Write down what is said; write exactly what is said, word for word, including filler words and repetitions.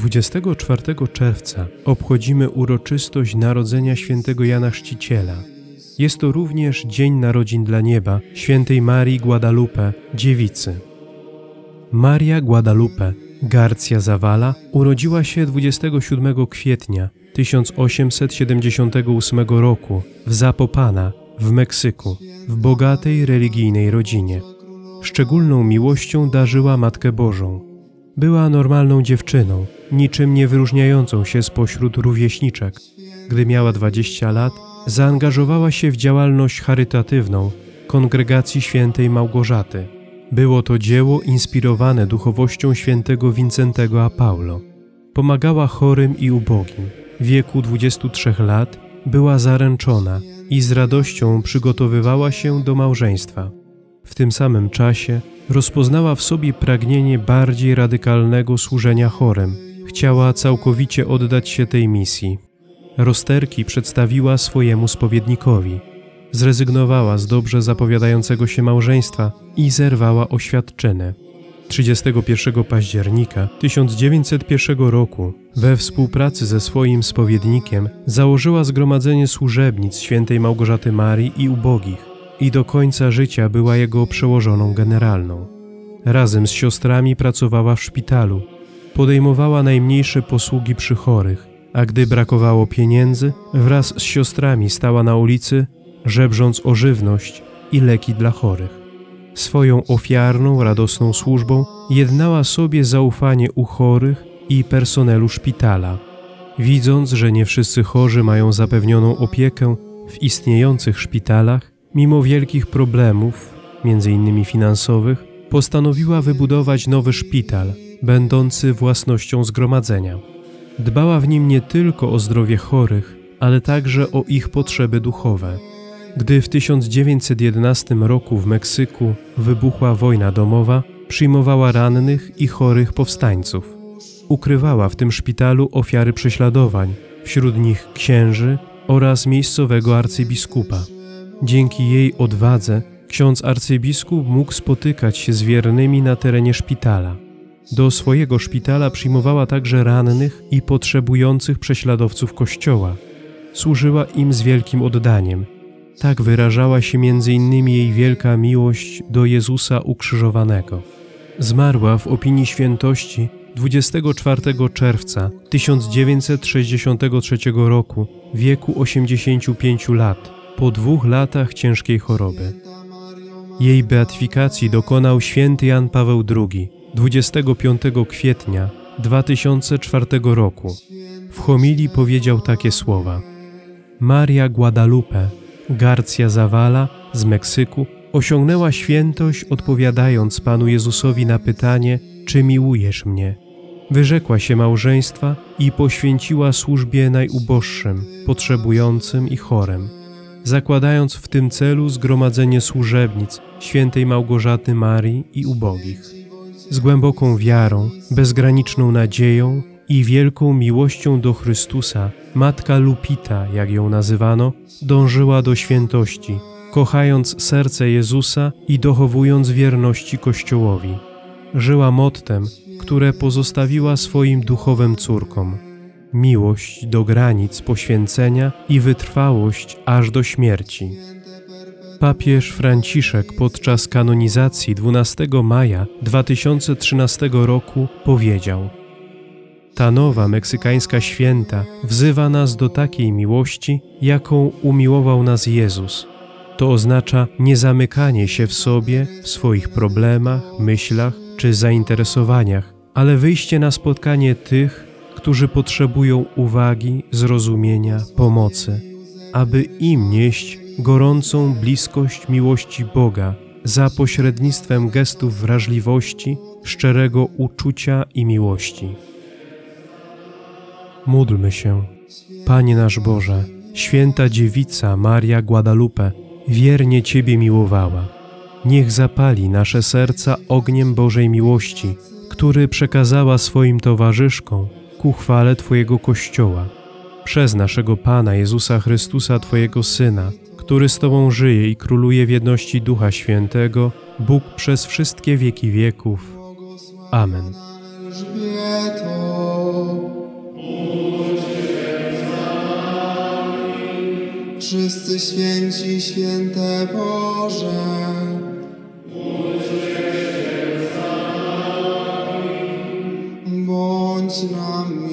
dwudziestego czwartego czerwca obchodzimy uroczystość narodzenia świętego Jana Chrzciciela. Jest to również Dzień Narodzin dla Nieba świętej Marii Guadalupe, dziewicy. Maria Guadalupe García Zavala urodziła się dwudziestego siódmego kwietnia tysiąc osiemset siedemdziesiątego ósmego roku w Zapopana w Meksyku, w bogatej religijnej rodzinie. Szczególną miłością darzyła Matkę Bożą. Była normalną dziewczyną, niczym nie wyróżniającą się spośród rówieśniczek. Gdy miała dwadzieścia lat, zaangażowała się w działalność charytatywną Kongregacji Świętej Małgorzaty. Było to dzieło inspirowane duchowością świętego Wincentego a Paulo. Pomagała chorym i ubogim. W wieku dwudziestu trzech lat była zaręczona i z radością przygotowywała się do małżeństwa. W tym samym czasie rozpoznała w sobie pragnienie bardziej radykalnego służenia chorym. Chciała całkowicie oddać się tej misji. Rozterki przedstawiła swojemu spowiednikowi. Zrezygnowała z dobrze zapowiadającego się małżeństwa i zerwała oświadczyny. trzydziestego pierwszego października tysiąc dziewięćset pierwszego roku we współpracy ze swoim spowiednikiem założyła Zgromadzenie Służebnic Świętej Małgorzaty Marii i Ubogich i do końca życia była jego przełożoną generalną. Razem z siostrami pracowała w szpitalu, podejmowała najmniejsze posługi przy chorych, a gdy brakowało pieniędzy, wraz z siostrami stała na ulicy, żebrząc o żywność i leki dla chorych. Swoją ofiarną, radosną służbą jednała sobie zaufanie u chorych i personelu szpitala. Widząc, że nie wszyscy chorzy mają zapewnioną opiekę w istniejących szpitalach, mimo wielkich problemów, między innymi finansowych, postanowiła wybudować nowy szpital, będący własnością zgromadzenia. Dbała w nim nie tylko o zdrowie chorych, ale także o ich potrzeby duchowe. Gdy w tysiąc dziewięćset jedenastym roku w Meksyku wybuchła wojna domowa, przyjmowała rannych i chorych powstańców. Ukrywała w tym szpitalu ofiary prześladowań, wśród nich księży oraz miejscowego arcybiskupa. Dzięki jej odwadze ksiądz arcybiskup mógł spotykać się z wiernymi na terenie szpitala. Do swojego szpitala przyjmowała także rannych i potrzebujących prześladowców Kościoła. Służyła im z wielkim oddaniem. Tak wyrażała się między innymi jej wielka miłość do Jezusa ukrzyżowanego. Zmarła w opinii świętości dwudziestego czwartego czerwca tysiąc dziewięćset sześćdziesiątego trzeciego roku w wieku osiemdziesięciu pięciu lat, po dwóch latach ciężkiej choroby. Jej beatyfikacji dokonał święty Jan Paweł drugi dwudziestego piątego kwietnia dwa tysiące czwartego roku. W homilii powiedział takie słowa: Maria Guadalupe García Zavala z Meksyku osiągnęła świętość, odpowiadając Panu Jezusowi na pytanie, czy miłujesz mnie. Wyrzekła się małżeństwa i poświęciła służbie najuboższym, potrzebującym i chorym, zakładając w tym celu Zgromadzenie Służebnic Świętej Małgorzaty Marii i Ubogich. Z głęboką wiarą, bezgraniczną nadzieją i wielką miłością do Chrystusa, Matka Lupita, jak ją nazywano, dążyła do świętości, kochając serce Jezusa i dochowując wierności Kościołowi. Żyła mottem, które pozostawiła swoim duchowym córkom: miłość do granic poświęcenia i wytrwałość aż do śmierci. Papież Franciszek podczas kanonizacji dwunastego maja dwa tysiące trzynastego roku powiedział: ta nowa meksykańska święta wzywa nas do takiej miłości, jaką umiłował nas Jezus. To oznacza niezamykanie się w sobie, w swoich problemach, myślach czy zainteresowaniach, ale wyjście na spotkanie tych, którzy potrzebują uwagi, zrozumienia, pomocy, aby im nieść gorącą bliskość miłości Boga za pośrednictwem gestów wrażliwości, szczerego uczucia i miłości. Módlmy się. Panie nasz Boże, święta dziewica Maria Guadalupe wiernie Ciebie miłowała. Niech zapali nasze serca ogniem Bożej miłości, który przekazała swoim towarzyszkom ku chwale Twojego Kościoła. Przez naszego Pana Jezusa Chrystusa, Twojego Syna, który z Tobą żyje i króluje w jedności Ducha Świętego, Bóg przez wszystkie wieki wieków. Amen. Wszyscy święci, święte Boże, bądź nam